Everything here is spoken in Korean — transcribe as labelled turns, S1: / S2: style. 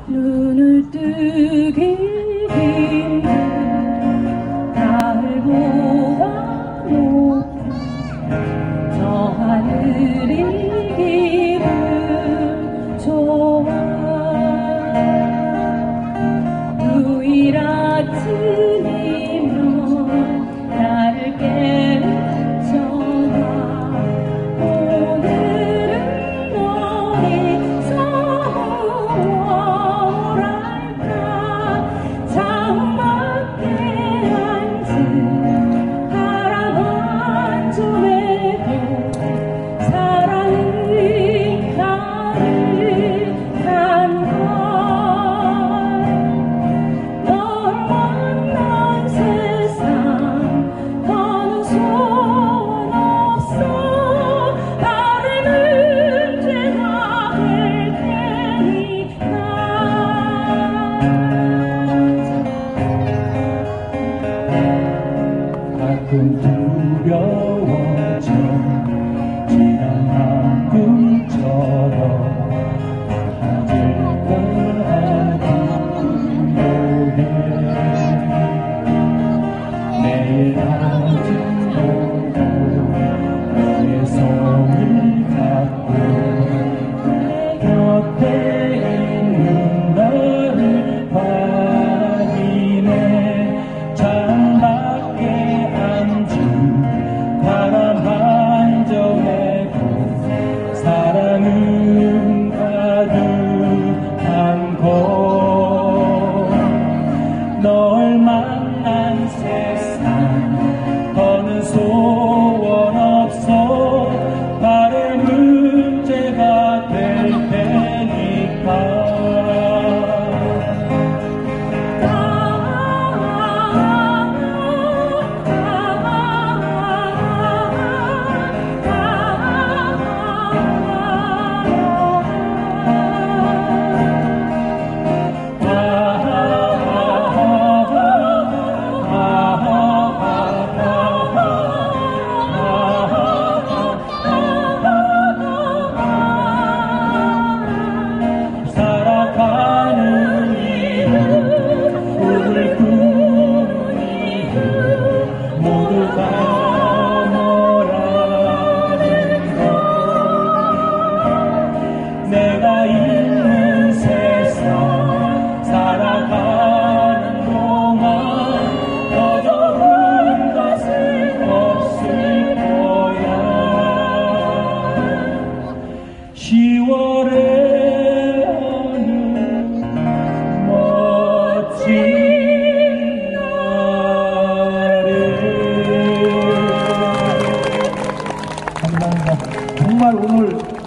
S1: 눈을 뜨기 힘든 달보다 높은 저 하늘이 기분 좋아. 누일 아침이면 나를 깨우쳐라. 오늘은 너희 서울랄까. 창밖에 앉은 파란 점에도 사랑의 가득한 걸. 널 만난 세상 더는 소원 없어. 바람은 죄가 될 테니까.
S2: 가끔 두려워져 지난 한 꿈처럼 가질까 두려해. 내일 아침도 너의 손을 잡고 곁에 있는 너를 확인해. 창밖에 앉은 바람 한 점에도 사랑은 가득한 곳. 널 만난 세상 더는 소원 없어. 바람은 죄가 될 테니까. 살아가는 이유, 꿈을 꾸는 이유 모두가 너라는 것. 내가 있는 세상 살아가는 동안 더 좋은 것은 없을 거야. 10월에 멋진 날에. 감사합니다. 정말 오늘